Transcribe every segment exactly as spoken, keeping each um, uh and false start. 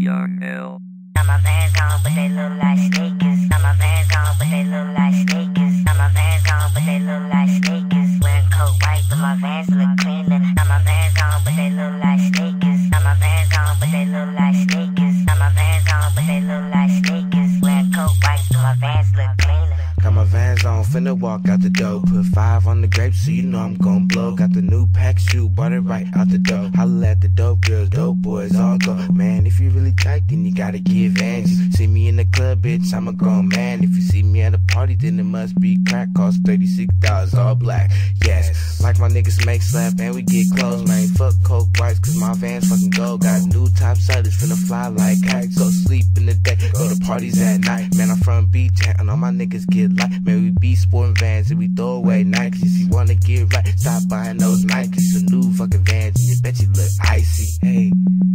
Young L. Got my Vans on, but they look like sneakers. Got my Vans on, but they look like sneakers. Got my Vans on, but they look like sneakers. Wearing coat white, but my Vans look cleaner. Got my Vans on, but they look like sneakers. Got my Vans on, but they look like sneakers. Got my Vans on, but they look like sneakers. Wearing coat white, but my Vans look cleaner. Got my Vans on, finna walk out the door. Put five on the grapes, so you know I'm gon' blow. Got the new pack shoe, bought it right out the door. Holla at the dope girls, dope boys, all go. Man, if you really tight, then you gotta give Vans. See me in the club, bitch, I'm a grown man. If you see me at a party, then it must be crack. Cost thirty-six dollars, all black, yes. Like my niggas make slap, and we get close, man. Fuck coke whites, cause my Vans fucking gold. Got new top siders, finna fly like kites. Go sleep in the day, go to parties at night. Man, I'm from B-Town, all my niggas get light. Man, we be sporting Vans and we throw away Nikes. If you wanna get right, stop buying those Nikes. Some new fucking Vans and you bet you look icy. Hey.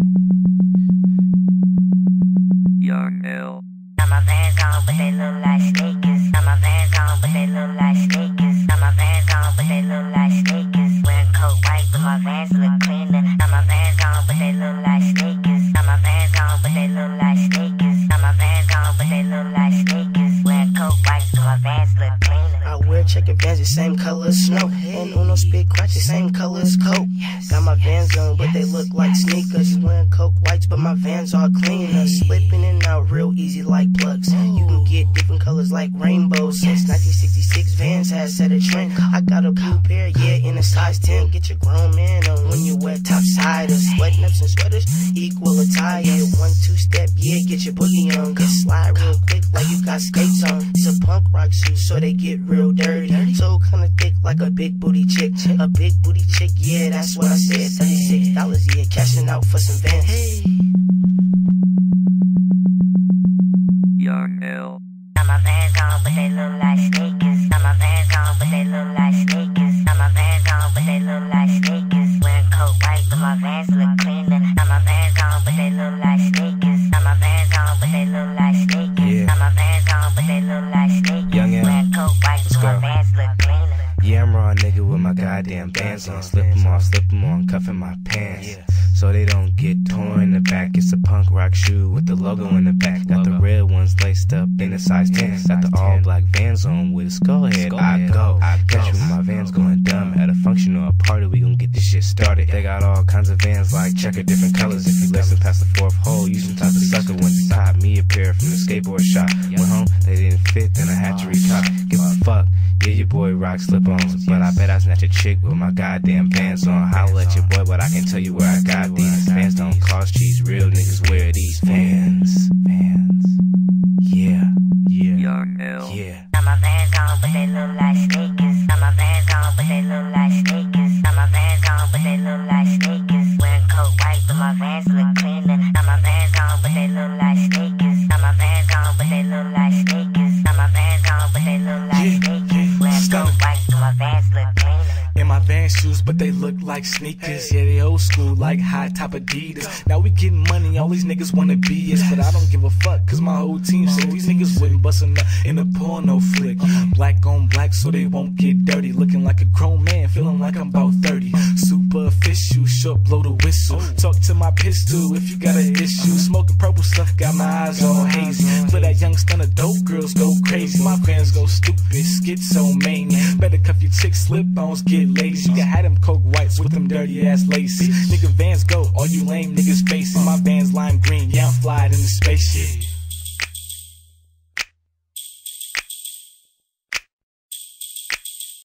Young L. Got my Vans on, but they look like sneakers. Got my Vans on, but they look like sneakers. Got my Vans on, but they look like sneakers. Wearing coat white, but my Vans look cleaner. Got my Vans on, but they look like sneakers. Got my Vans on, but they look like sneakers. Got my Vans on, but they look like sneakers. Wearing coat white, but my Vans look cleaner. I wear checker Vans the same color as snow, and Uno spit crotch the same color as coke. Got my Vans on, but they look like sneakers. Wearing coke whites, but my Vans are cleaner. Slipping in and out real easy like plugs. You can get different colors like rainbows. Since nineteen sixty-six, Vans has set a trend. I got a blue pair, yeah, in a size ten. Get your grown man on when you wear topsiders. Sweat ups and sweaters equal attire. One two step, yeah, get your boogie on. Get slide real quick like you got skates on. It's a punk rock shoe, so they get real dirty. So kinda thick like a big booty chick. A big booty chick, yeah, that's what I said. thirty-six dollars, yeah, cashing out for some Vans. Hey. Young L. Got my Vans on, but they look like sneakers. Got my Vans on, but they look like sneakers. Got my Vans on, but they look like sneakers. Wearing coat white, but my Vans look cleaner. Got my Vans on, but they look like sneakers. Got my Vans on, but they look like sneakers. Yeah. Got my Vans on, but they look like sneakers. Young L. Wearing coat white, but my Vans look cleaner. Yeah, I'm raw nigga with my goddamn Vans on. Slip them off, slip them on, cuffing my pants. So they don't get torn in the back. It's a punk rock shoe with the logo in the back. Got the red ones laced up in a size ten. Got the all black Vans on with a skull head. I go, I catch you with my Vans going dumb. At a function or a party, we gon' get this shit started. They got all kinds of Vans like checker different colors. If you listen past the fourth hole, you some type of sucker. Went to cop me a pair from the skateboard shop. Went home, they didn't fit, then I had to recop. Give a fuck. Yeah, your boy rock slip-ons, but I bet I snatch a chick with my goddamn Vans on. Holla at your boy, but I can tell you where I got these. Vans don't cost cheese, real niggas wear these. Vans, Vans, yeah, yeah, Young L. yeah. Got my Vans on, but they look like sneakers. Got my Vans on, but they look like sneakers. Got my Vans on, but they look like sneakers. Wearing coat white, but my Vans look cleaner. Got my Vans on, but they look like sneakers. Got my Vans on, but they look like sneakers. Got my Vans on, but they look like sneakers. Wearing coat white, but my Vans look cleaner. In my Vans shoes, but they look like sneakers. Yeah, they old school, like high top Adidas. Now we getting money, all these niggas wanna be us, but I don't give a fuck, cause my whole team said these niggas wouldn't bust a nut in a porno flick. Black on black, so they won't get dirty. Looking like a grown man, feeling like I'm about thirty. Super official, short blow the whistle. Talk to my pistol if you got an issue. Smoking purple stuff, got my eyes all hazy. For that young stunner, dope girls go crazy. My Vans go stupid, schizo mayne. Better cuff your chick, slip-ons, get lazy. You can have them coke whites with them dirty ass laces. Nigga Vans go, all you lame niggas faces. My Vans lime green, yeah I'm flying in the spaceship.